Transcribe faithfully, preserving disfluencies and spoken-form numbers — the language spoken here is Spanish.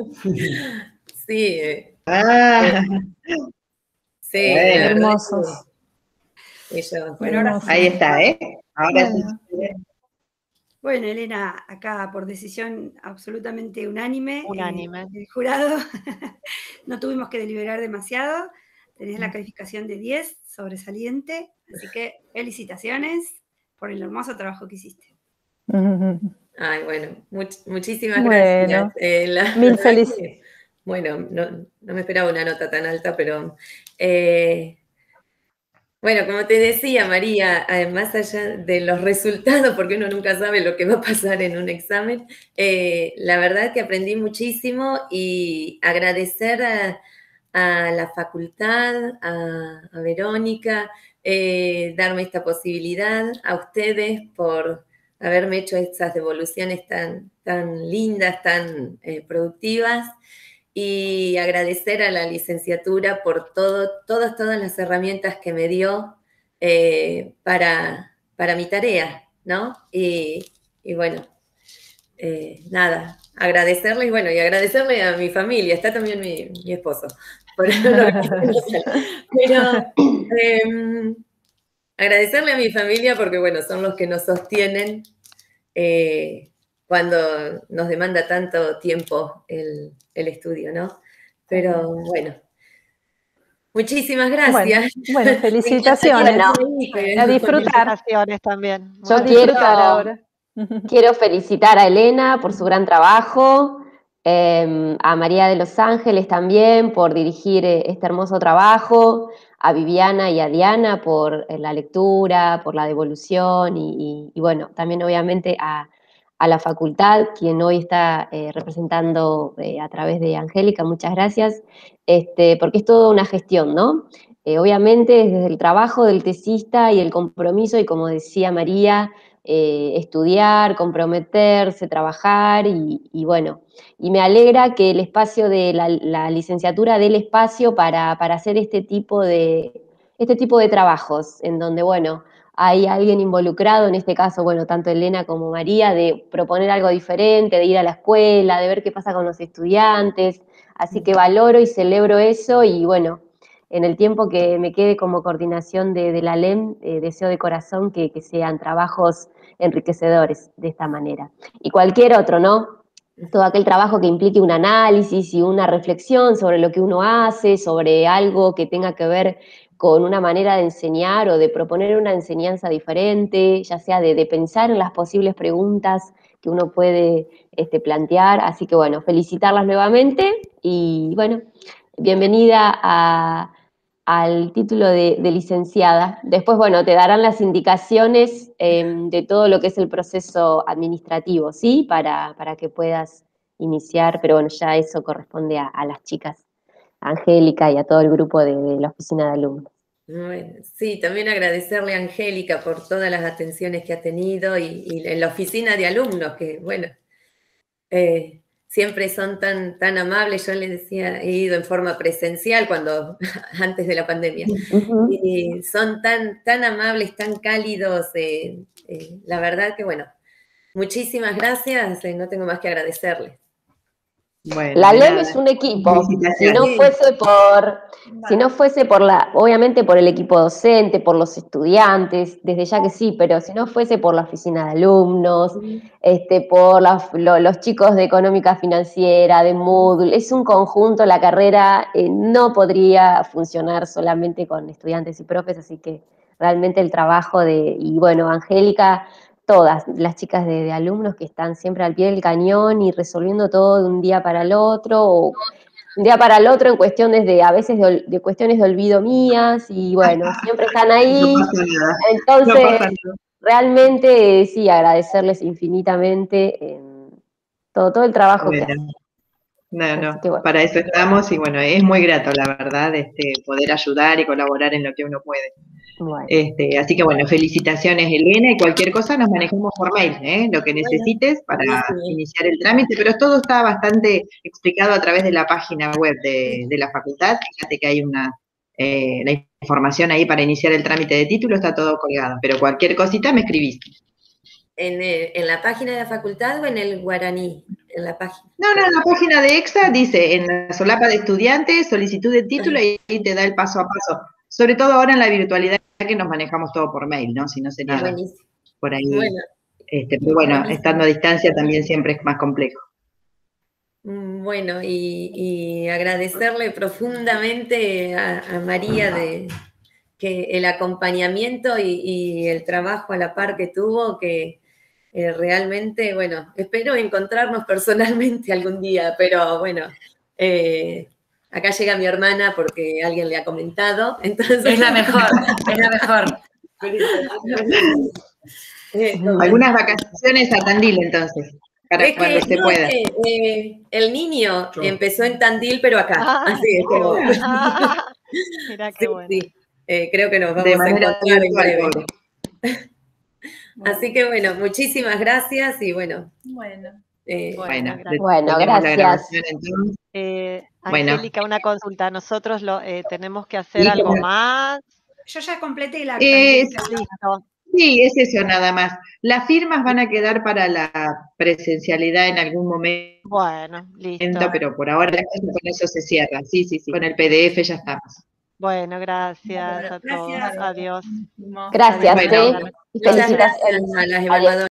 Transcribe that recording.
Sí. Eh, ah, sí, bueno. la verdad Hermosos. que ellos, Bueno, ahora sí. Ahí está, ¿eh? Ahora Bueno. sí. Bueno, Elena, acá por decisión absolutamente unánime, Unánime. eh, del jurado, no tuvimos que deliberar demasiado, tenés la calificación de diez, sobresaliente, así que felicitaciones por el hermoso trabajo que hiciste. Ay, bueno, much- muchísimas Bueno, gracias. Eh, la mil verdad felic- que, bueno, no, no me esperaba una nota tan alta, pero eh, bueno, como te decía, María, eh, más allá de los resultados, porque uno nunca sabe lo que va a pasar en un examen, eh, la verdad es que aprendí muchísimo y agradecer a, a la facultad, a, a Verónica, eh, darme esta posibilidad, a ustedes por haberme hecho estas devoluciones tan, tan lindas, tan eh, productivas. Y agradecer a la licenciatura por todo, todas, todas las herramientas que me dio eh, para, para mi tarea, ¿no? Y, y bueno, eh, nada, agradecerle y bueno, y agradecerle a mi familia, está también mi, mi esposo. Por eso lo Pero eh, agradecerle a mi familia porque bueno, son los que nos sostienen eh, cuando nos demanda tanto tiempo el, el estudio, ¿no? Pero bueno, muchísimas gracias. Bueno, bueno, felicitaciones. Bueno, A disfrutar. felicitaciones también. Yo A Muchas quiero, disfrutar ahora. quiero felicitar a Elena por su gran trabajo, eh, a María de los Ángeles también por dirigir eh, este hermoso trabajo, a Viviana y a Diana por eh, la lectura, por la devolución y, y- y bueno, también obviamente a, a la facultad, quien hoy está eh, representando eh, a través de Angélica, muchas gracias, este, porque es toda una gestión, ¿no? Eh, obviamente desde el trabajo del tesista y el compromiso, y como decía María, eh, estudiar, comprometerse, trabajar, y, y bueno, y me alegra que el espacio de la, la licenciatura dé el espacio para, para hacer este tipo de, este tipo de trabajos, en donde, bueno, hay alguien involucrado, en este caso, bueno, tanto Elena como María, de proponer algo diferente, de ir a la escuela, de ver qué pasa con los estudiantes, así que valoro y celebro eso, y bueno, en el tiempo que me quede como coordinación de, de la L E M, eh, deseo de corazón que, que sean trabajos enriquecedores de esta manera. Y cualquier otro, ¿no? Todo aquel trabajo que implique un análisis y una reflexión sobre lo que uno hace, sobre algo que tenga que ver con una manera de enseñar o de proponer una enseñanza diferente, ya sea de, de pensar en las posibles preguntas que uno puede este, plantear. Así que bueno, felicitarlas nuevamente y bueno, bienvenida a, al título de, de licenciada. Después, bueno, te darán las indicaciones eh, de todo lo que es el proceso administrativo, ¿sí? Para, para que puedas iniciar, pero bueno, ya eso corresponde a, a las chicas, a Angélica y a todo el grupo de, de la oficina de alumnos. Bueno, sí, también agradecerle a Angélica por todas las atenciones que ha tenido y, y en la oficina de alumnos, que bueno, eh, siempre son tan, tan amables. Yo les decía, he ido en forma presencial cuando, antes de la pandemia, Uh-huh. y son tan, tan amables, tan cálidos, eh, eh, la verdad que bueno, muchísimas gracias, eh, no tengo más que agradecerles. Bueno, la de L E M nada. es un equipo, si Felicitaciones. no fuese por, si no fuese por la, obviamente por el equipo docente, por los estudiantes, desde ya que sí, pero si no fuese por la oficina de alumnos, este, por la- lo- los chicos de económica financiera, de Moodle, es un conjunto, la carrera eh, no podría funcionar solamente con estudiantes y profes, así que realmente el trabajo de, y bueno, Angélica, todas las chicas de, de alumnos que están siempre al pie del cañón y resolviendo todo de un día para el otro, o un día para el otro en cuestiones de, a veces, de, ol- de cuestiones de olvido mías, y bueno, siempre están ahí. No pasa nada. Entonces, No pasa nada. realmente, sí, agradecerles infinitamente eh, todo, todo el trabajo que Bueno, hacen. no, Así no, que bueno. para eso estamos y bueno, es muy grato, la verdad, este, poder ayudar y colaborar en lo que uno puede. Bueno. Este, así que bueno, felicitaciones, Elena, y cualquier cosa nos manejamos por mail, ¿eh? Lo que necesites para buenísimo. iniciar el trámite, pero todo está bastante explicado a través de la página web de, de la facultad. Fíjate que hay una, eh, la información ahí para iniciar el trámite de título, está todo colgado, pero cualquier cosita me escribís. ¿En, el- en la página de la facultad o en el guaraní? en la página. No, no, en la página de EXA dice, en la solapa de estudiantes, solicitud de título, y ahí te da el paso a paso. Sobre todo ahora en la virtualidad que nos manejamos todo por mail, ¿no? Si no sería Buenísimo. por ahí. Bueno. Este, pero bueno, Buenísimo. estando a distancia también siempre es más complejo. Bueno, y, y agradecerle profundamente a, a María de que el acompañamiento y, y el trabajo a la par que tuvo, que eh, realmente, bueno, espero encontrarnos personalmente algún día, pero bueno, eh, acá llega mi hermana porque alguien le ha comentado, entonces... Es la mejor, es la mejor. Eh, Algunas vacaciones a Tandil, entonces, para es cuando que, se no, pueda. es que, eh, el niño empezó en Tandil, pero acá. Ah, así es como... ah, Mira qué Sí, bueno. sí. Eh, creo que nos De vamos a manera encontrar en virtual, breve. pobre. Así que bueno, muchísimas gracias y bueno. Bueno. eh, Bueno, gracias. Bueno, detenemos la gracias. grabación, entonces. Eh, Bueno. Angélica, una consulta. Nosotros lo, eh, tenemos que hacer Sí, algo claro. más. Yo ya completé la acta. Eh, Angélica. Listo. Sí, es eso nada más. Las firmas van a quedar para la presencialidad en algún momento, Bueno, listo. pero por ahora con eso se cierra. Sí, sí, sí. Con el P D F ya estamos. Bueno, gracias Bueno, a todos. gracias. Adiós. Gracias, Bueno. ¿eh? Y muchas felicitaciones. gracias a las Adiós. evaluadoras.